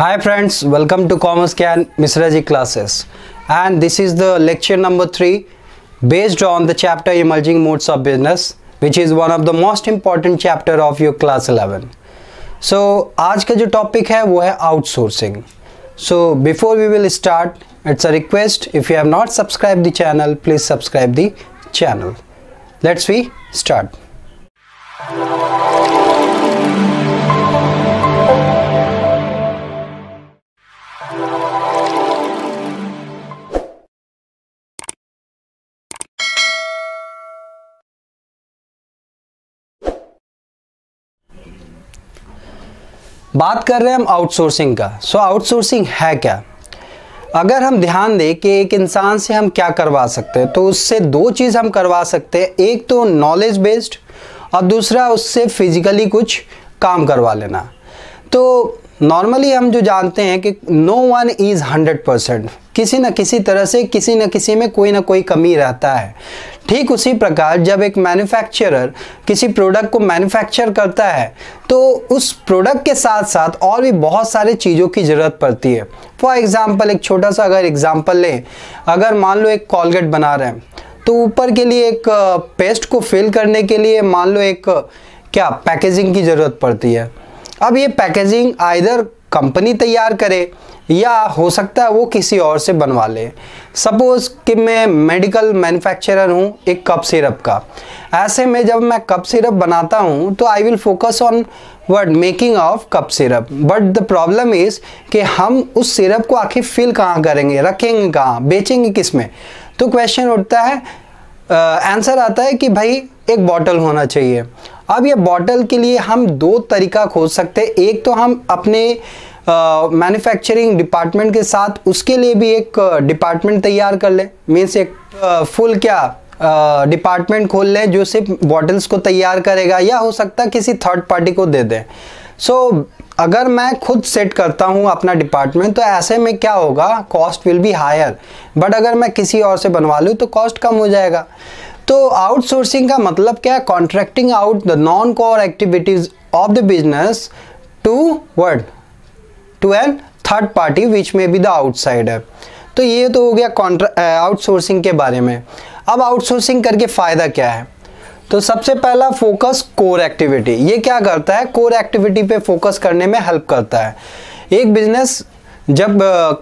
Hi friends, welcome to Commerce Can Misraji classes, and this is the lecture number 3 based on the chapter Emerging Modes of Business, which is one of the most important chapter of your class 11. So आज का जो topic है वो है outsourcing. So before we will start, it's a request, if you have not subscribed the channel, please subscribe the channel. Let's we start. बात कर रहे हैं हम आउटसोर्सिंग का। सो आउटसोर्सिंग है क्या? अगर हम ध्यान दें कि एक इंसान से हम क्या करवा सकते हैं, तो उससे दो चीज़ हम करवा सकते हैं। एक तो नॉलेज बेस्ड और दूसरा उससे फिजिकली कुछ काम करवा लेना। तो नॉर्मली हम जो जानते हैं कि नो वन इज़ 100%, किसी न किसी तरह से किसी न किसी में कोई ना कोई कमी रहता है। ठीक उसी प्रकार जब एक मैन्युफैक्चरर किसी प्रोडक्ट को मैन्युफैक्चर करता है तो उस प्रोडक्ट के साथ साथ और भी बहुत सारे चीज़ों की ज़रूरत पड़ती है। फॉर एग्ज़ाम्पल, एक छोटा सा अगर एग्ज़ाम्पल लें, अगर मान लो एक कॉलगेट बना रहे हैं तो ऊपर के लिए एक पेस्ट को फिल करने के लिए मान लो एक क्या पैकेजिंग की ज़रूरत पड़ती है। अब ये पैकेजिंग आइदर कंपनी तैयार करे या हो सकता है वो किसी और से बनवा ले। सपोज़ कि मैं मेडिकल मैन्युफैक्चरर हूँ एक कप सिरप का। ऐसे में जब मैं कप सिरप बनाता हूँ तो I will focus on word making of cup syrup, but the problem is कि हम उस सिरप को आखिर फिल कहाँ करेंगे, रखेंगे कहाँ, बेचेंगे किस में। तो क्वेश्चन उठता है, आंसर आता है कि भाई एक बॉटल होना चाहिए। अब ये बॉटल के लिए हम दो तरीका खोज सकते हैं। एक तो हम अपने मैन्युफैक्चरिंग डिपार्टमेंट के साथ उसके लिए भी एक डिपार्टमेंट तैयार कर लें, मीन्स एक फुल डिपार्टमेंट खोल लें जो सिर्फ बॉटल्स को तैयार करेगा, या हो सकता है किसी थर्ड पार्टी को दे दें। सो अगर मैं खुद सेट करता हूँ अपना डिपार्टमेंट तो ऐसे में क्या होगा, cost will be higher, but अगर मैं किसी और से बनवा लूँ तो कॉस्ट कम हो जाएगा। तो आउटसोर्सिंग का मतलब क्या है? Contracting out the non core activities of the business to an third party which may be the outsider. तो ये तो हो गया आउटसोर्सिंग के बारे में। अब आउटसोर्सिंग करके फ़ायदा क्या है? तो सबसे पहला फोकस कोर एक्टिविटी। ये क्या करता है? कोर एक्टिविटी पे फोकस करने में हेल्प करता है। एक बिजनेस जब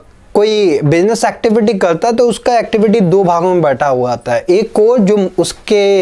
कोई बिजनेस एक्टिविटी करता है तो उसका एक्टिविटी दो भागों में बैठा हुआ आता है। एक कोर जो उसके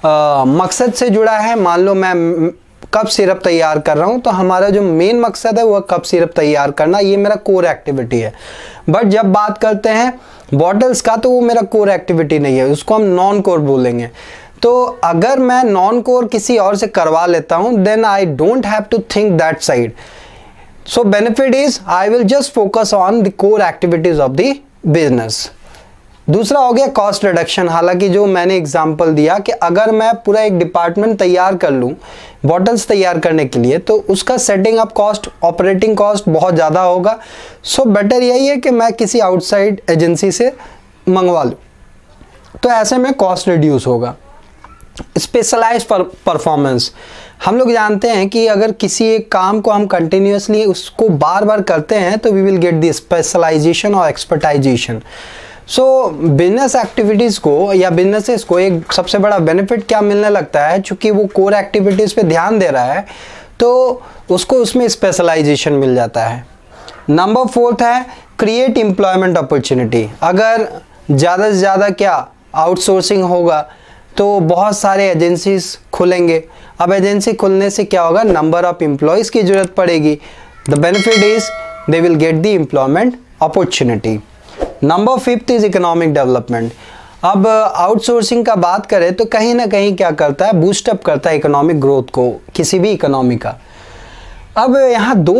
मकसद से जुड़ा है, मान लो मैं कप सिरप तैयार कर रहा हूँ तो हमारा जो मेन मकसद है वह कप सिरप तैयार करना, ये मेरा कोर एक्टिविटी है। बट जब बात करते हैं बॉटल्स का तो वो मेरा कोर एक्टिविटी नहीं है, उसको हम नॉन कोर बोलेंगे। तो अगर मैं नॉन कोर किसी और से करवा लेता हूँ then I don't have to think that side. So benefit is I will just focus on the core activities of the business. दूसरा हो गया कॉस्ट रिडक्शन। हालांकि जो मैंने एग्जांपल दिया कि अगर मैं पूरा एक डिपार्टमेंट तैयार कर लूँ बॉटल्स तैयार करने के लिए तो उसका setting up cost, operating cost बहुत ज़्यादा होगा। सो बेटर यही है कि मैं किसी आउटसाइड एजेंसी से मंगवा लूँ, तो ऐसे में कॉस्ट रिड्यूस होगा। स्पेशलाइज परफॉर्मेंस, हम लोग जानते हैं कि अगर किसी एक काम को हम कंटिन्यूसली उसको बार बार करते हैं तो we will get the specialisation और एक्सपर्टाइजेशन। सो बिजनेस एक्टिविटीज़ को या बिजनेसेस को एक सबसे बड़ा बेनिफिट क्या मिलने लगता है, चूँकि वो कोर एक्टिविटीज़ पे ध्यान दे रहा है तो उसको उसमें स्पेशलाइजेशन मिल जाता है। नंबर 4 है क्रिएट एम्प्लॉयमेंट अपॉर्चुनिटी। अगर ज़्यादा से ज़्यादा क्या आउटसोर्सिंग होगा तो बहुत सारे एजेंसीज खुलेंगे। अब एजेंसी खुलने से क्या होगा, नंबर ऑफ एम्प्लॉयज़ की ज़रूरत पड़ेगी। The benefit is they will get the employment opportunity. Number 5 is economic development. अब आउटसोर्सिंग का बात करें तो कहीं ना कहीं क्या करता है, बूस्टअप करता है इकोनॉमिक ग्रोथ को, किसी भी इकोनॉमी का। अब यहाँ दो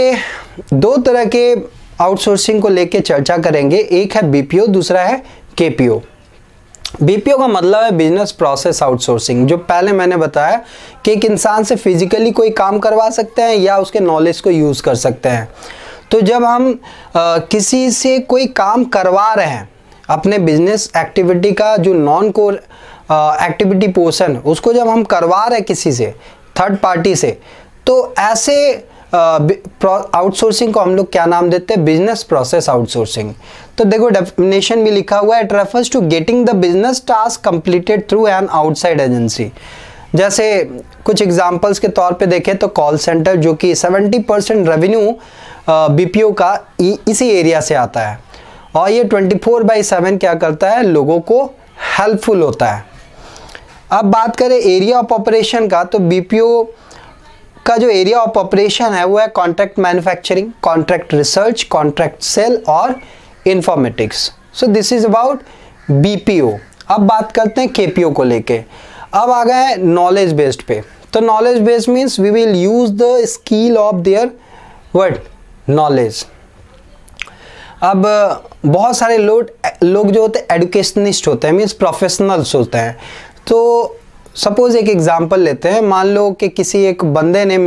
तरह के आउटसोर्सिंग को लेके चर्चा करेंगे। एक है बीपीओ, दूसरा है केपीओ। बीपीओ का मतलब है बिजनेस प्रोसेस आउटसोर्सिंग, जो पहले मैंने बताया कि एक इंसान से फिजिकली कोई काम करवा सकते हैं या उसके नॉलेज को यूज़ कर सकते हैं। तो जब हम किसी से कोई काम करवा रहे हैं, अपने बिजनेस एक्टिविटी का जो नॉन कोर एक्टिविटी पोर्शन उसको जब हम करवा रहे हैं किसी से, थर्ड पार्टी से, तो ऐसे आउटसोर्सिंग को हम लोग क्या नाम देते हैं, बिजनेस प्रोसेस आउटसोर्सिंग। तो देखो डेफिनेशन भी लिखा हुआ है, it refers to getting the business task completed through an outside agency. जैसे कुछ एग्जांपल्स के तौर पे देखें तो कॉल सेंटर, जो कि 70% रेवेन्यू बीपीओ का इसी एरिया से आता है, और ये 24/7 क्या करता है, लोगों को हेल्पफुल होता है। अब बात करें एरिया ऑफ ऑपरेशन का, तो बीपीओ का जो एरिया ऑफ ऑपरेशन है वो है contract manufacturing, contract research, contract sale और informatics. So this is about BPO. अब बात करते हैं केपीओ को लेके। अब आ गए नॉलेज बेस्ड पे। तो knowledge based means we will use the skill of their word knowledge. अब बहुत सारे लोग जो होते हैं एडुकेशनिस्ट होते हैं, मीन्स प्रोफेशनल्स होते हैं। तो सपोज एक एग्जांपल लेते हैं, मान लो कि किसी एक बंदे ने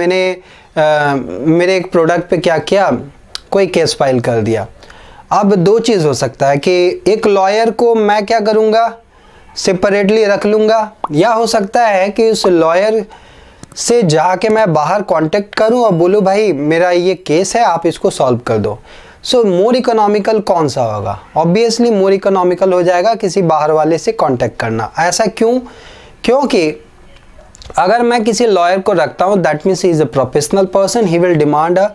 मेरे एक प्रोडक्ट पे क्या किया, कोई केस फाइल कर दिया। अब दो चीज़ हो सकता है कि एक लॉयर को मैं क्या करूँगा, सेपरेटली रख लूँगा, या हो सकता है कि उस लॉयर से जाके मैं बाहर कांटेक्ट करूँ और बोलूँ भाई मेरा ये केस है, आप इसको सॉल्व कर दो। सो मोर इकोनॉमिकल कौन सा होगा? ऑब्वियसली मोर इकोनॉमिकल हो जाएगा किसी बाहर वाले से कांटेक्ट करना। ऐसा क्यों? क्योंकि अगर मैं किसी लॉयर को रखता हूँ, that means he is a professional person, he will demand a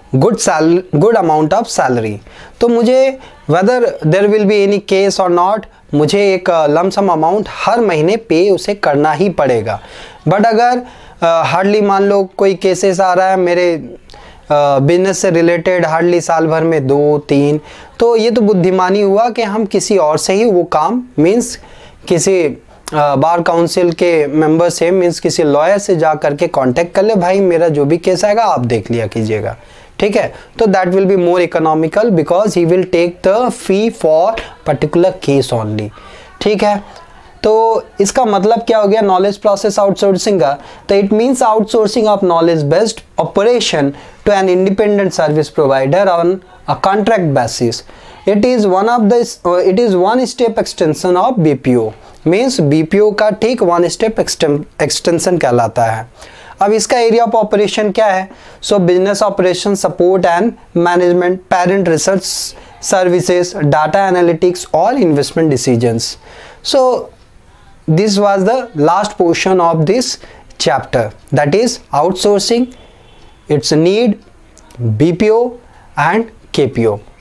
good amount of salary. तो मुझे whether there will be any case और नॉट, मुझे एक लमसम अमाउंट हर महीने पे उसे करना ही पड़ेगा। बट अगर हार्डली मान लो कोई केसेस आ रहा है मेरे बिजनेस से रिलेटेड, हार्डली साल भर में 2-3, तो ये तो बुद्धिमानी हुआ कि हम किसी और से ही वो काम, मीन्स किसी बार काउंसिल के मेंबर से, मीन्स किसी लॉयर से जा करके कांटेक्ट कर ले, भाई मेरा जो भी केस आएगा आप देख लिया कीजिएगा, ठीक है। तो that will be more economical because he will take the fee for particular case only, ठीक है। तो इसका मतलब क्या हो गया नॉलेज प्रोसेस आउटसोर्सिंग का? तो it means outsourcing of knowledge based operation to an independent service provider on a contract basis. It is one step extension of BPO, means BPO का ठीक वन स्टेप एक्सटेंशन कहलाता है। अब इसका area of operation क्या है? So business operation, support and management, parent research services, data analytics और investment decisions. So this was the last portion of this chapter, that is outsourcing, its need, BPO and KPO.